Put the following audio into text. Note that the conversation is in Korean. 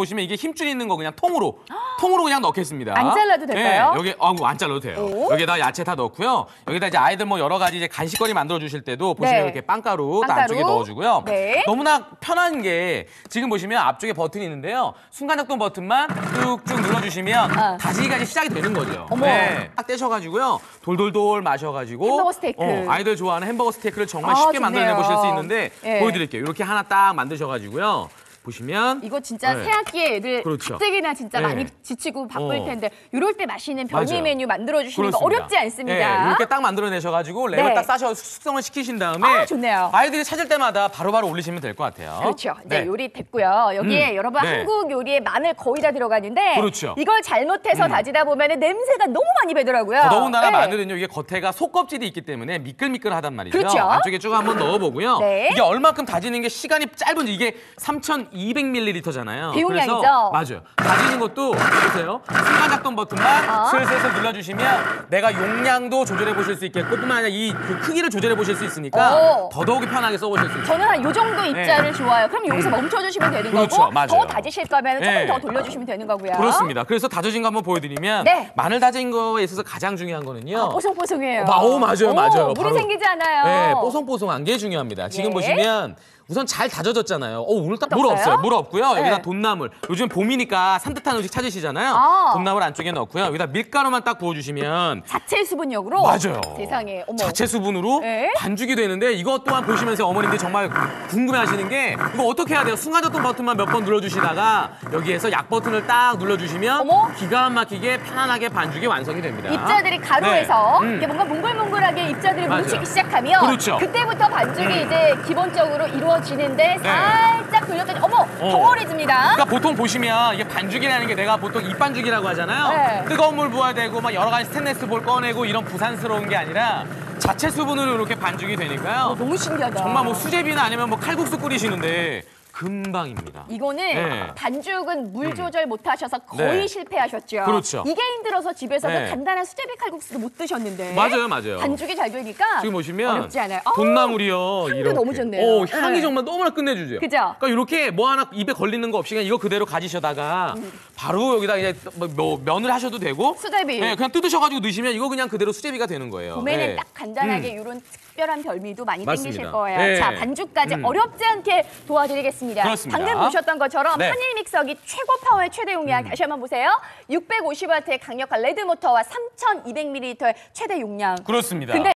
보시면 이게 힘줄 있는 거 그냥 통으로 그냥 넣겠습니다. 안 잘라도 될까요? 네, 여기 안 잘라도 돼요. 오. 여기다 야채 다 넣고요. 여기다 이제 아이들 뭐 여러 가지 이제 간식거리 만들어 주실 때도 보시면 네. 이렇게 빵가루 다 빵가루. 안쪽에 넣어주고요. 네. 너무나 편한 게 지금 보시면 앞쪽에 버튼이 있는데요. 순간작동 버튼만 쭉 눌러주시면 다지기가 이제 시작이 되는 거죠. 어머. 네. 딱 떼셔가지고요. 돌돌돌 마셔가지고 햄버거 스테이크. 아이들 좋아하는 햄버거 스테이크를 정말 아, 쉽게 좋네요. 만들어내 보실 수 있는데 예. 보여드릴게요. 이렇게 하나 딱 만드셔가지고요. 보시면 이거 진짜 네. 새학기에 애들 그렇죠. 가뜩이나 진짜 네. 많이 지치고 바쁠 텐데 이럴 때 맛있는 변이 맞아요. 메뉴 만들어주시는 거 그렇습니다. 어렵지 않습니다. 네, 이렇게 딱 만들어내셔가지고 랩을 네. 딱 싸셔 숙성을 시키신 다음에 아, 좋네요. 아이들이 찾을 때마다 바로바로 올리시면 될 것 같아요. 그렇죠. 이제 네. 요리 됐고요. 여기에 여러분 네. 한국 요리에 마늘 거의 다 들어가는데 그렇죠. 이걸 잘못해서 다지다 보면 냄새가 너무 많이 배더라고요. 더더군다나 네. 마늘은요, 이게 겉에가 속껍질이 있기 때문에 미끌미끌하단 말이죠. 그렇죠. 안쪽에 쭉 한번 넣어보고요. 네. 이게 얼만큼 다지는 게 시간이 짧은지 이게 3,200ml잖아요. 대용량이죠? 맞아요. 다지는 것도 보세요. 순간작동 버튼만 슬슬 눌러주시면 내가 용량도 조절해 보실 수 있겠고 뿐만 아니라 그 크기를 조절해 보실 수 있으니까 더더욱이 편하게 써보실 수 있어요. 저는 한 요 정도 입자를 좋아해요. 그럼 여기서 멈춰주시면 되는 그렇죠. 거고 맞아요. 더 다지실 거면 조금 네. 더 돌려주시면 되는 거고요. 그렇습니다. 그래서 다져진 거 한번 보여드리면 네. 마늘 다진 거에 있어서 가장 중요한 거는요. 뽀송뽀송해요. 맞아요, 맞아요. 물이 바로. 생기지 않아요. 네, 뽀송뽀송한 게 중요합니다. 지금 예. 보시면 우선 잘 다져졌잖아요. 오늘 딱 물 없어요? 없어요. 물 없고요. 여기다 네. 돈나물. 요즘 봄이니까 산뜻한 음식 찾으시잖아요. 돈나물 안쪽에 넣고요. 여기다 밀가루만 딱 부어주시면 자체 수분력으로 맞아요. 세상에 어머. 자체 수분으로 네. 반죽이 되는데 이것 또한 보시면서 어머님들이 정말 궁금해하시는 게 이거 어떻게 해야 돼요? 순간작동 버튼만 몇 번 눌러주시다가 여기에서 약 버튼을 딱 눌러주시면 어머. 기가 막히게 편안하게 반죽이 완성이 됩니다. 입자들이 가루에서 네. 이게 뭔가 몽글몽글하게 입자들이 맞아요. 뭉치기 시작하면 그렇죠. 그때부터 반죽이 이제 기본적으로 이루어지는데 살짝 돌렸더니 어머 덩어리집니다. 그러니까 보통 보시면 이게 반죽이라는 게 내가 보통 입반죽이라고 하잖아요. 네. 뜨거운 물 부어야 되고 막 여러 가지 스테인리스 볼 꺼내고 이런 부산스러운 게 아니라 자체 수분으로 이렇게 반죽이 되니까요. 너무 신기하다. 정말 뭐 수제비나 아니면 뭐 칼국수 끓이시는데 금방입니다. 이거는 네. 반죽은 물 조절 못 하셔서 거의 네. 실패하셨죠. 그렇죠. 이게 힘들어서 집에서도 네. 간단한 수제비 칼국수도 못 드셨는데. 맞아요. 반죽이 잘 되니까 지금 보시면 어렵지 않아요. 돈나물이요. 향도 이렇게. 너무 좋네요. 향이 네. 정말 너무나 끝내주죠. 그죠? 그러니까 이렇게 뭐 하나 입에 걸리는 거 없이 그냥 이거 그대로 가지셔다가 바로 여기다 이제 뭐 면을 하셔도 되고 수제비. 네, 그냥 뜯으셔가지고 넣으시면 이거 그냥 그대로 수제비가 되는 거예요. 봄에는 네. 딱 간단하게 이런 특별한 별미도 많이 맞습니다. 땡기실 거예요. 네. 자, 반죽까지 어렵지 않게 도와드리겠습니다. 그렇습니다. 방금 보셨던 것처럼 네. 한일 믹서기 최고 파워의 최대 용량 다시 한번 보세요. 650W의 강력한 레드 모터와 3,200ml의 최대 용량. 그렇습니다. 근데